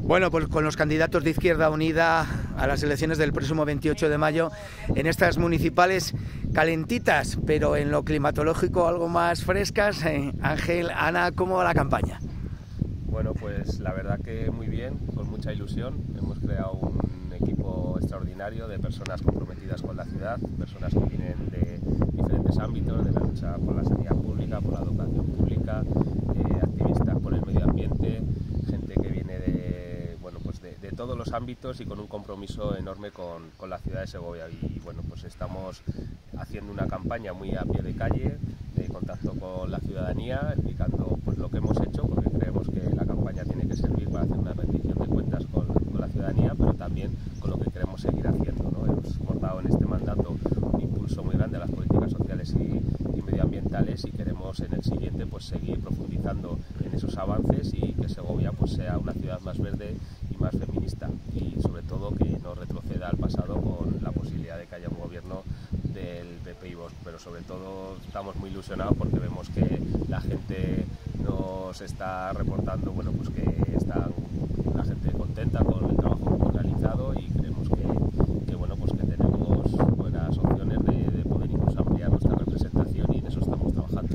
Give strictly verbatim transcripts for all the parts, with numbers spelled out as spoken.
Bueno, pues con los candidatos de Izquierda Unida a las elecciones del próximo veintiocho de mayo, en estas municipales calentitas, pero en lo climatológico algo más frescas. Eh, Ángel, Ana, ¿cómo va la campaña? Bueno, pues la verdad que muy bien, con mucha ilusión. Hemos creado un equipo extraordinario de personas comprometidas con la ciudad, personas que vienen de diferentes ámbitos, de la lucha por la sanidad pública, por la educación pública, eh, activistas por el medio ambiente, gente que viene de, bueno, pues de, de todos los ámbitos y con un compromiso enorme con, con la ciudad de Segovia. Y bueno, pues estamos haciendo una campaña muy a pie de calle, de contacto con la ciudadanía, explicando pues lo que hemos hecho, porque creemos que la campaña tiene que servir para hacer una rendición de cuentas con, con la ciudadanía, pero también con lo que queremos seguir haciendo, ¿no? Hemos dado en este mandato un impulso muy grande a las políticas sociales y, y medioambientales, y queremos en el siguiente pues seguir profundizando en esos avances y que Segovia pues sea una ciudad más verde y más feminista, y sobre todo que no retroceda al pasado con la posibilidad de que haya un gobierno del P P y Vox. Pero sobre todo estamos muy ilusionados porque vemos que la gente nos está reportando, bueno, pues que está la gente contenta con el trabajo que hemos realizado, y creemos que, que bueno, pues que tenemos buenas opciones de, de poder incluso ampliar nuestra representación, y en eso estamos trabajando.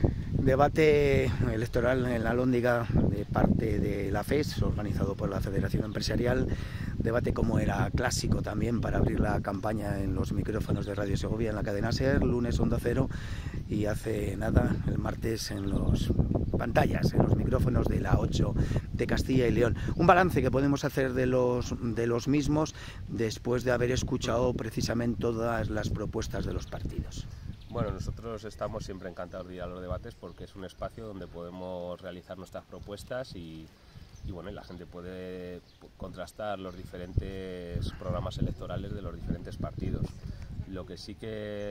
Debate electoral en la Alhóndiga de parte de la F E S, organizado por la Federación Empresarial. Debate como era clásico también para abrir la campaña en los micrófonos de Radio Segovia en la cadena SER, lunes Onda Cero, y hace nada, el martes, en las pantallas, en los micrófonos de la ocho de Castilla y León. Un balance que podemos hacer de los, de los mismos después de haber escuchado precisamente todas las propuestas de los partidos. Bueno, nosotros estamos siempre encantados de ir a los debates porque es un espacio donde podemos realizar nuestras propuestas y, y bueno, la gente puede contrastar los diferentes programas electorales de los diferentes partidos. Lo que sí que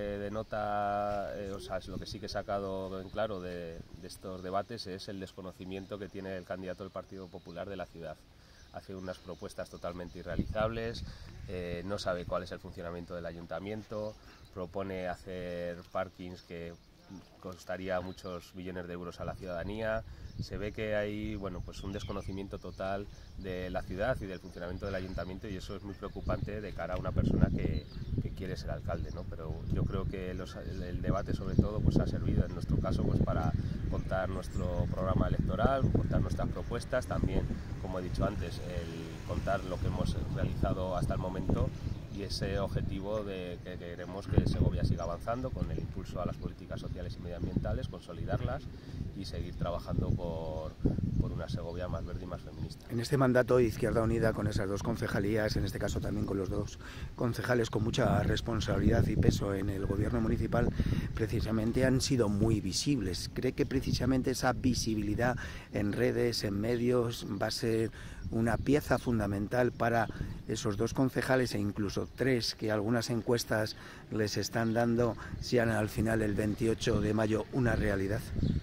denota, eh, o sea, lo que sí que he sacado en claro de, de estos debates es el desconocimiento que tiene el candidato del Partido Popular de la ciudad. Hace unas propuestas totalmente irrealizables, eh, no sabe cuál es el funcionamiento del ayuntamiento, propone hacer parkings que costaría muchos millones de euros a la ciudadanía. Se ve que hay, bueno, pues un desconocimiento total de la ciudad y del funcionamiento del ayuntamiento, y eso es muy preocupante de cara a una persona que, que quiere ser alcalde, ¿no? Pero yo creo que los, el, el debate sobre todo pues ha servido en nuestro caso pues para contar nuestro programa electoral, contar nuestras propuestas, también, como he dicho antes, el contar lo que hemos realizado hasta el momento, y ese objetivo de que queremos que Segovia siga avanzando con el impulso a las políticas sociales y medioambientales, consolidarlas y seguir trabajando por, por una Segovia más verde y más feminista. En este mandato, Izquierda Unida, con esas dos concejalías, en este caso también con los dos concejales con mucha responsabilidad y peso en el gobierno municipal, precisamente han sido muy visibles. ¿Cree que precisamente esa visibilidad en redes, en medios, va a ser una pieza fundamental para esos dos concejales, e incluso tres que algunas encuestas les están dando, sean al final el veintiocho de mayo una realidad?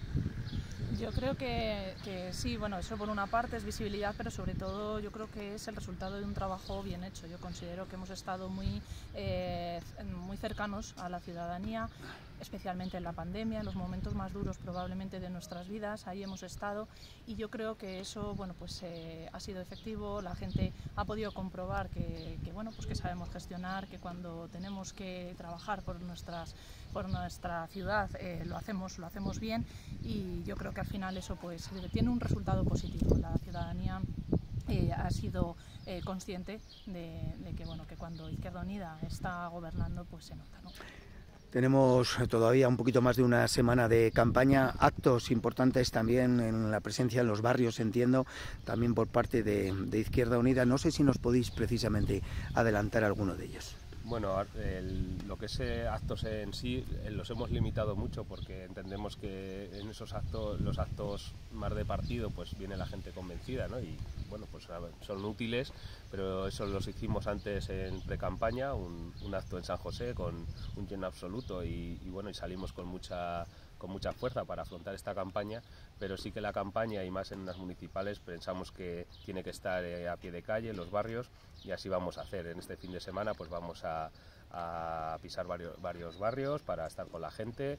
Yo creo que, que sí, bueno, eso por una parte es visibilidad, pero sobre todo yo creo que es el resultado de un trabajo bien hecho. Yo considero que hemos estado muy, eh, muy cercanos a la ciudadanía, especialmente en la pandemia, en los momentos más duros probablemente de nuestras vidas, ahí hemos estado, y yo creo que eso, bueno, pues eh, ha sido efectivo. La gente ha podido comprobar que, que, bueno, pues que sabemos gestionar, que cuando tenemos que trabajar por nuestras, por nuestra ciudad eh, lo hacemos, lo hacemos bien, y yo creo que al final eso pues tiene un resultado positivo. La ciudadanía eh, ha sido eh, consciente de, de que, bueno, que cuando Izquierda Unida está gobernando pues se nota, ¿no? Tenemos todavía un poquito más de una semana de campaña, actos importantes también en la presencia en los barrios, entiendo, también por parte de, de Izquierda Unida. No sé si nos podéis precisamente adelantar alguno de ellos. Bueno, el, lo que es eh, actos en sí eh, los hemos limitado mucho porque entendemos que en esos actos, los actos más de partido, pues viene la gente convencida, ¿no? Y bueno, pues son útiles, pero eso los hicimos antes en pre-campaña, un, un acto en San José con un lleno absoluto, y, y bueno, y salimos con mucha con mucha fuerza para afrontar esta campaña, pero sí que la campaña, y más en las municipales, pensamos que tiene que estar eh, a pie de calle, en los barrios, y así vamos a hacer. En este fin de semana pues vamos a, a pisar varios, varios barrios para estar con la gente,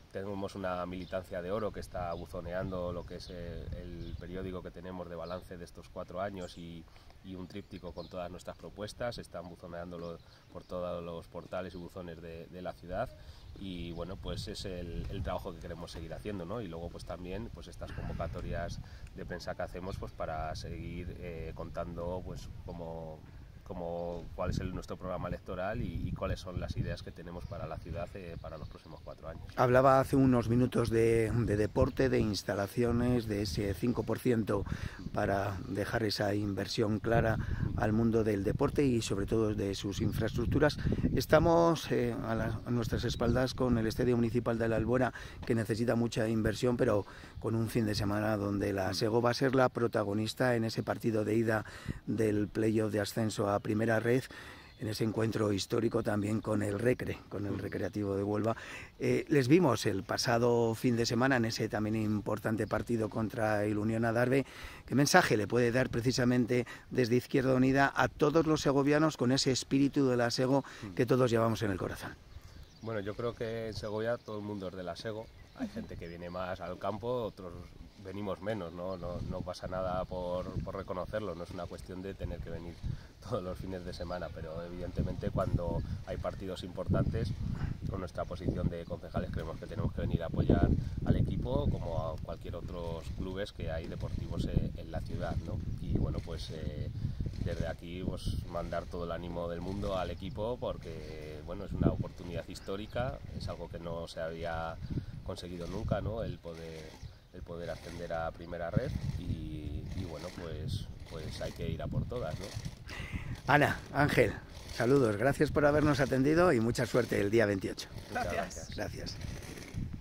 tenemos una militancia de oro que está buzoneando lo que es el, el periódico que tenemos de balance de estos cuatro años y, y un tríptico con todas nuestras propuestas, están buzoneándolo por todos los portales y buzones de, de la ciudad y bueno, pues es el, el trabajo que queremos seguir haciendo, ¿no? Y luego pues también pues estas convocatorias de prensa que hacemos pues para seguir eh, contando pues cómo como cuál es el, nuestro programa electoral y, y cuáles son las ideas que tenemos para la ciudad eh, para los próximos cuatro años. Hablaba hace unos minutos de, de deporte, de instalaciones, de ese cinco por ciento para dejar esa inversión clara al mundo del deporte y sobre todo de sus infraestructuras. Estamos eh, a, la, a nuestras espaldas con el Estadio Municipal de la Albuera, que necesita mucha inversión, pero con un fin de semana donde la SEGO va a ser la protagonista en ese partido de ida del playoff de ascenso a Primera Red, en ese encuentro histórico también con el Recre, con el Recreativo de Huelva. Eh, les vimos el pasado fin de semana en ese también importante partido contra el Unión Adarve. ¿Qué mensaje le puede dar precisamente desde Izquierda Unida a todos los segovianos con ese espíritu de la SEGO que todos llevamos en el corazón? Bueno, yo creo que en Segovia todo el mundo es de la SEGO. Hay gente que viene más al campo, otros venimos menos, ¿no? No, no pasa nada por, por reconocerlo, no es una cuestión de tener que venir todos los fines de semana, pero evidentemente cuando hay partidos importantes, con nuestra posición de concejales creemos que tenemos que venir a apoyar al equipo como a cualquier otros clubes que hay deportivos en, en la ciudad, ¿no? Y bueno, pues eh, desde aquí pues mandar todo el ánimo del mundo al equipo porque bueno, es una oportunidad histórica, es algo que no se había conseguido nunca, ¿no? El poder, el poder ascender a Primera Red y, y bueno, pues, pues hay que ir a por todas, ¿no? Ana, Ángel, saludos, gracias por habernos atendido y mucha suerte el día veintiocho. Muchas gracias. Gracias.